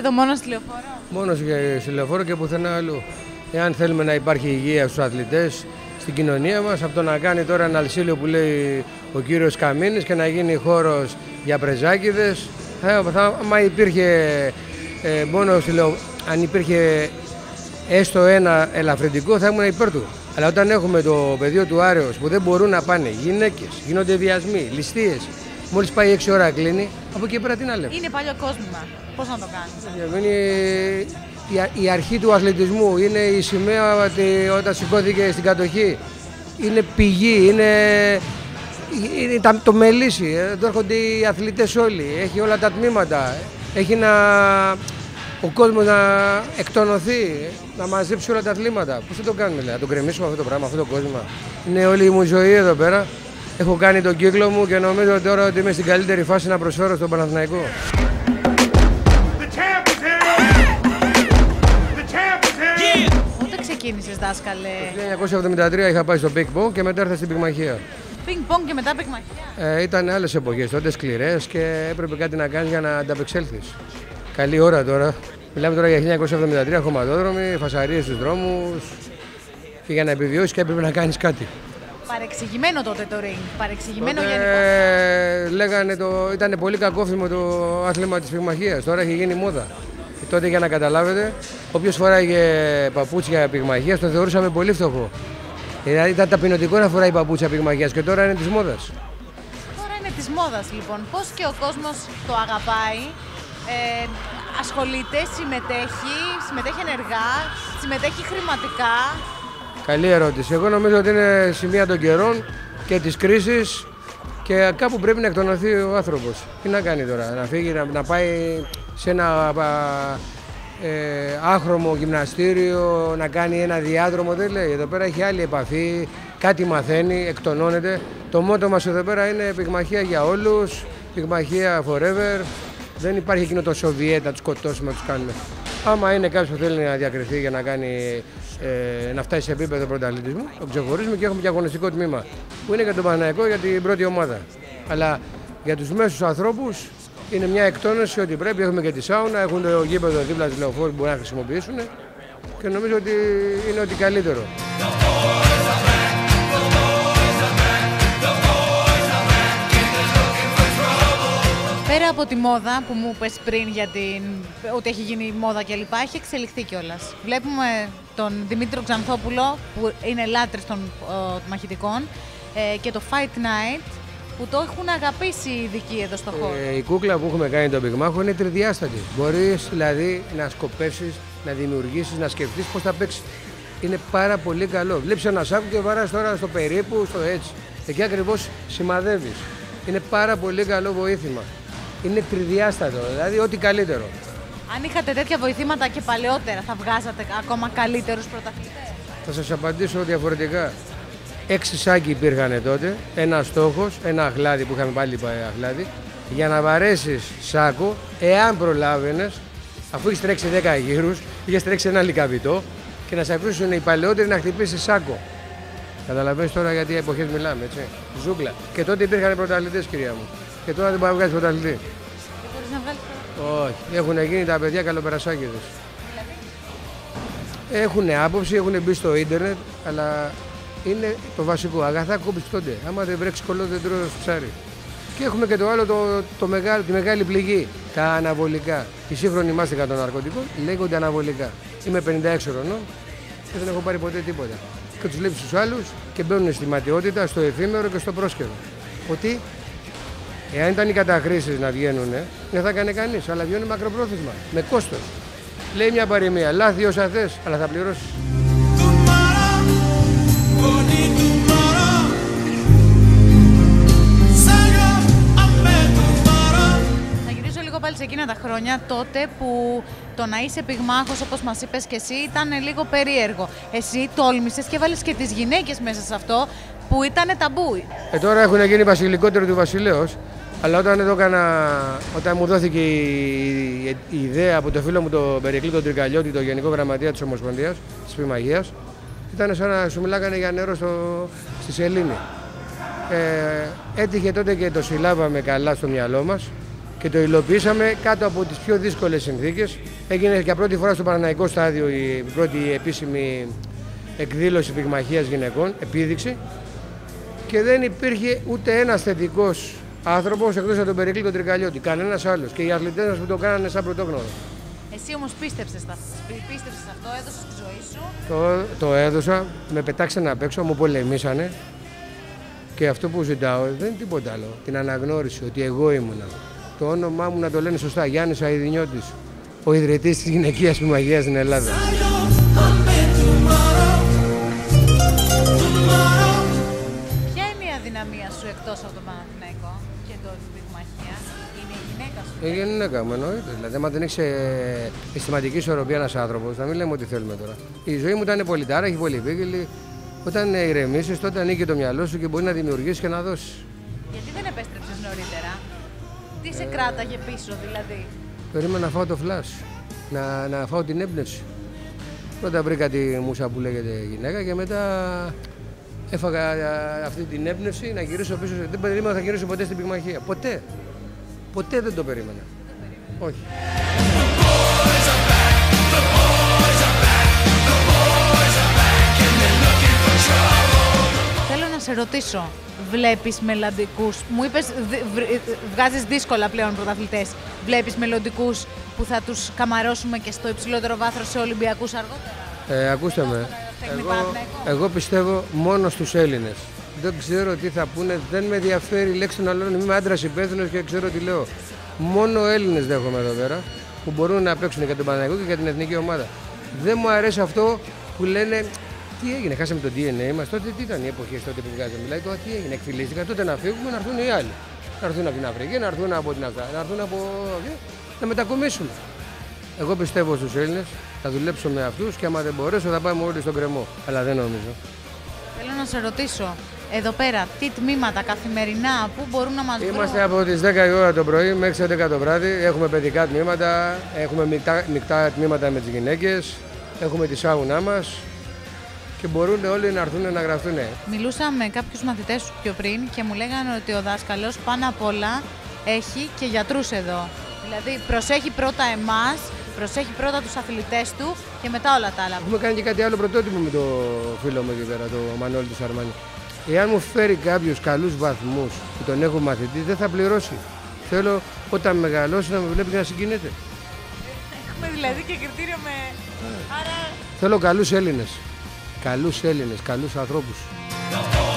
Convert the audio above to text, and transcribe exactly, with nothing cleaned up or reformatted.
γήπεδο, μόνο στη Λεωφόρο? Μόνο στη Λεωφόρο και πουθενά αλλού. Εάν θέλουμε να υπάρχει υγεία στους αθλητές, στην κοινωνία μας, από το να κάνει τώρα ένα αλσίλιο που λέει ο κύριος Καμίνης και να γίνει χώρος για πρεζάκηδες, θα, θα, άμα υπήρχε ε, μόνο στη Λεω... αν υπήρχε έστω ένα ελαφρυντικό θα ήμουν υπέρ του. Αλλά όταν έχουμε το πεδίο του Άρεως που δεν μπορούν να πάνε γυναίκες, γίνονται βιασμοί, ληστείες, μόλις πάει έξι ώρα κλείνει, από εκεί πέρα τι να λέμε. Είναι παλιό κόσμημα. Πώς να το κάνεις? Είναι η, η αρχή του αθλητισμού, είναι η σημαία όταν σηκώθηκε στην κατοχή. Είναι πηγή, είναι, είναι το μελίσι, εδώ έρχονται οι αθλητές όλοι, έχει όλα τα τμήματα, έχει να, ο κόσμος να εκτονωθεί, να μαζέψει όλα τα αθλήματα. Πώς θα το κάνουμε, δηλαδή, να το κρεμίσουμε αυτό το πράγμα, αυτό το κόσμημα. Είναι όλη μου η ζωή εδώ πέρα. Έχω κάνει τον κύκλο μου και νομίζω τώρα ότι είμαι στην καλύτερη φάση να προσφέρω στον Παναθηναϊκό. Πότε ξεκίνησες, δάσκαλε? Το χίλια εννιακόσια εβδομήντα τρία είχα πάει στο πινκ-πονγκ και μετά ήρθα στην πυγμαχία. Πινκ-πονγκ και μετά πυγμαχία. Ε, ήταν άλλες εποχές, τότε σκληρές και έπρεπε κάτι να κάνεις για να ανταπεξέλθεις. Καλή ώρα τώρα. Μιλάμε τώρα για χίλια εννιακόσια εβδομήντα τρία, χωματόδρομοι, φασαρίες στους δρόμους και για να επιβιώσεις και έπρεπε να κάνεις κάτι. Παρεξηγημένο τότε το ring, παρεξηγημένο τότε, γενικώς. Ε, λέγανε το, ήταν πολύ κακόφημο το άθλημα της πυγμαχίας, τώρα έχει γίνει μόδα. Και τότε για να καταλάβετε, όποιος φοράγε παπούτσια πυγμαχίας το θεωρούσαμε πολύ φτωχό. Δηλαδή ήταν ταπεινωτικό να φοράει παπούτσια πυγμαχίας και τώρα είναι της μόδας. Τώρα είναι της μόδας λοιπόν. Πώς και ο κόσμος το αγαπάει, ε, ασχολείται, συμμετέχει, συμμετέχει ενεργά, συμμετέχει χρηματικά. Καλή ερώτηση. Εγώ νομίζω ότι είναι σημεία των καιρών και της κρίσης και κάπου πρέπει να εκτονωθεί ο άνθρωπος. Τι να κάνει τώρα, να φύγει, να, να πάει σε ένα ε, άχρωμο γυμναστήριο, να κάνει ένα διάδρομο, δεν λέει. Εδώ πέρα έχει άλλη επαφή, κάτι μαθαίνει, εκτονώνεται. Το μότο μας εδώ πέρα είναι πυγμαχία για όλους, πυγμαχία forever. Δεν υπάρχει εκείνο το Σοβιέτ, να τους σκοτώσουμε, να τους κάνουμε. Άμα είναι κάποιος που θέλει να διακριθεί για να, κάνει, ε, να φτάσει σε επίπεδο πρωταθλητισμού, το ξεχωρίζουμε και έχουμε και αγωνιστικό τμήμα που είναι για τον Παναθηναϊκό για την πρώτη ομάδα. Αλλά για τους μέσους ανθρώπους είναι μια εκτόνωση ότι πρέπει, έχουμε και τη σάουνα, έχουν το γήπεδο δίπλα της Λεωφόρου που μπορούν να χρησιμοποιήσουν και νομίζω ότι είναι ότι καλύτερο. Πέρα από τη μόδα που μου είπες πριν για την... ότι έχει γίνει μόδα κλπ, έχει εξελιχθεί κιόλας. Βλέπουμε τον Δημήτριο Ξανθόπουλο που είναι λάτρης των ο, μαχητικών ε, και το Fight Night που το έχουν αγαπήσει οι ειδικοί εδώ στο χώρο. Ε, η κούκλα που έχουμε κάνει τον πυγμάχο είναι τριδιάστατη. Μπορείς δηλαδή να σκοπεύσεις, να δημιουργήσεις, να σκεφτείς πώς θα παίξεις. Είναι πάρα πολύ καλό. Βλέπεις ένα σάκο και βαράς τώρα στο περίπου, στο έτσι. Εκεί ακριβώς σημαδεύεις. Είναι πάρα πολύ καλό βοήθημα. Είναι τριδιάστατο, δηλαδή ό,τι καλύτερο. Αν είχατε τέτοια βοηθήματα και παλαιότερα, θα βγάζατε ακόμα καλύτερους πρωταθλητές? Θα σας απαντήσω διαφορετικά. Έξι σάκοι υπήρχαν τότε, ένα στόχος, ένα αχλάδι που είχαμε πάλι αχλάδι. Για να βαρέσεις σάκο, εάν προλάβαινες, αφού έχεις τρέξει δέκα γύρους, είχες τρέξει ένα λικαβιτό και να σε αφήσουν οι παλαιότεροι να χτυπήσεις σάκο. Καταλαβαίνεις τώρα γιατί εποχές μιλάμε, έτσι. Ζούγκλα. Και τότε υπήρχαν πρωταθλητές, κυρία μου. Και τώρα δεν μπορεί να βγάλεις πρωταθλητή. Δεν μπορείς να βγάλεις πρωταθλητή? Όχι. Έχουν γίνει τα παιδιά καλοπερασάκηδες. Έχουν άποψη, έχουν μπει στο ίντερνετ, αλλά είναι το βασικό. Αγαθά κόμπεις τότε. Άμα δεν βρέξει κολλό, δεν τρώει ψάρι. Και έχουμε και το άλλο, το, το μεγάλο, τη μεγάλη πληγή. Τα αναβολικά. Η σύγχρονη μάστιγα των ναρκωτικών λέγονται αναβολικά. Είμαι πενήντα έξι χρονών και δεν έχω πάρει ποτέ τίποτα. Και τους βλέπεις τους άλλους και μπαίνουν στη ματιότητα, στο εφήμερο και στο πρόσκαιρο. Ότι εάν ήταν οι καταχρήσεις να βγαίνουν, δεν θα έκανε κανείς, αλλά βγαίνουν μακροπρόθεσμα, με κόστος. Λέει μια παροιμία, λάθη όσα θες, αλλά θα πληρώσεις. Θα γυρίσω λίγο πάλι σε εκείνα τα χρόνια, τότε που το να είσαι πυγμάχος, όπως μας είπες και εσύ, ήταν λίγο περίεργο. Εσύ τόλμησες και βάλεις και τις γυναίκες μέσα σε αυτό, που ήταν ταμπού. Ε, τώρα έχουν γίνει βασιλικότερο του βασιλέως, αλλά όταν, εδώ έκανα, όταν μου δόθηκε η, η, η ιδέα από το φίλο μου τον Περικλή τον Τρικαλιώτη, το Γενικό Γραμματεία της Ομοσπονδίας, της Πυγμαχίας, ήταν σαν να σου μιλάγανε για νερό στο, στη σελήνη. Ε, έτυχε τότε και το συλλάβαμε καλά στο μυαλό μας και το υλοποιήσαμε κάτω από τις πιο δύσκολες συνθήκες. Έγινε για πρώτη φορά στο Παναθηναϊκό στάδιο η πρώτη επίσημη εκδήλωση πυγμαχίας γυναικών, επίδειξη, και δεν υπήρχε ούτε ένας θετικός άνθρωπος εκτός από τον Περικλή τον Τρικαλιώτη, κανένας άλλος, και οι αθλητές μας που το κάνανε σαν πρωτόγνωρο. Εσύ όμως πίστεψες, πίστεψες αυτό, έδωσες τη ζωή σου. Το, το έδωσα, με πετάξανε απ' έξω, μου πολεμήσανε, και αυτό που ζητάω δεν είναι τίποτα άλλο. Την αναγνώριση ότι εγώ ήμουνα. Το όνομά μου να το λένε σωστά, Γιάννης Αηδινιώτης, ο ιδρυτής της γυναικείας πυγμαχίας στην Ελλάδα. Ποια είναι η αδυναμία σου εκτός από τον Παναθηναϊκό και τον πυγμαχία? Είναι η γυναίκα σου? Η γυναίκα μου εννοείται. Δηλαδή, άμα δεν έχει αισθηματική ισορροπία ένας άνθρωπος, να μην λέμε ό,τι θέλουμε τώρα. Η ζωή μου ήταν πολυτάραχη, πολυεπίκυλη. Όταν ηρεμήσεις, τότε ανοίγει το μυαλό σου και μπορεί να δημιουργήσεις και να δώσεις. Γιατί δεν επέστρεψες νωρίτερα? Τι σε κράταγε πίσω δηλαδή? Περίμενα να φάω το φλας, να, να φάω την έμπνευση. Πρώτα βρήκα τη μουσα που λέγεται γυναίκα και μετά έφαγα αυτή την έμπνευση να γυρίσω πίσω. Δεν περίμενα να θα γυρίσω ποτέ στην πυγμαχία. Ποτέ. Ποτέ δεν το περίμενα. Όχι. Θέλω να σε ρωτήσω, βλέπεις μελλοντικούς, μου είπες βγάζεις δύσκολα πλέον πρωταθλητές, βλέπεις μελλοντικούς που θα τους καμαρώσουμε και στο υψηλότερο βάθρο σε Ολυμπιακούς αργότερα? Ε, ακούστε με, εγώ, εγώ πιστεύω μόνο στους Έλληνες. Δεν ξέρω τι θα πούνε, δεν με ενδιαφέρει η λέξη των άλλων, είμαι άντρας υπεύθυνος και ξέρω τι λέω. Μόνο Έλληνες δέχομαι εδώ πέρα που μπορούν να παίξουν για τον Παναθηναϊκό και για την εθνική ομάδα. Δεν μου αρέσει αυτό που λένε τι έγινε, χάσαμε το ντι εν έι μας, τότε τι ήταν οι εποχές τότε που βγάζαμε. Δηλαδή τώρα τι έγινε, εκφυλίστηκαν, τότε να φύγουμε, να έρθουν οι άλλοι. Να έρθουν από την Αφρική, να έρθουν από την Αυστραλία, να έρθουν από. να μετακομίσουμε. Εγώ πιστεύω στους Έλληνες, θα δουλέψω με αυτούς και άμα δεν μπορέσω θα πάμε όλοι στον κρεμό. Αλλά δεν νομίζω. Θέλω να σε ρωτήσω, εδώ πέρα, τι τμήματα καθημερινά, πού μπορούν να μας βρουν? Είμαστε από τις δέκα η ώρα το πρωί μέχρι τις έντεκα το βράδυ. Έχουμε παιδικά τμήματα, έχουμε μεικτά, μεικτά τμήματα με τις γυναίκες, έχουμε τη σάουνά μας και μπορούν όλοι να έρθουν να γραφτούν. Μιλούσα με κάποιους μαθητές σου πιο πριν και μου λέγανε ότι ο δάσκαλος πάνω απ' όλα έχει και γιατρούς εδώ. Δηλαδή προσέχει πρώτα εμάς, προσέχει πρώτα τους αθλητές του και μετά όλα τα άλλα. Έχουμε κάνει και κάτι άλλο πρωτότυπο με το φίλο μου εκεί πέρα, το Μανώλη του Σαρμάνη. Εάν μου φέρει κάποιους καλούς βαθμούς που τον έχω μαθητή, δεν θα πληρώσει. Θέλω όταν μεγαλώσει να με βλέπει και να συγκινείται. Έχουμε δηλαδή και κριτήριο με. Άρα... Θέλω καλούς Έλληνες. Καλούς Έλληνες, καλούς ανθρώπους.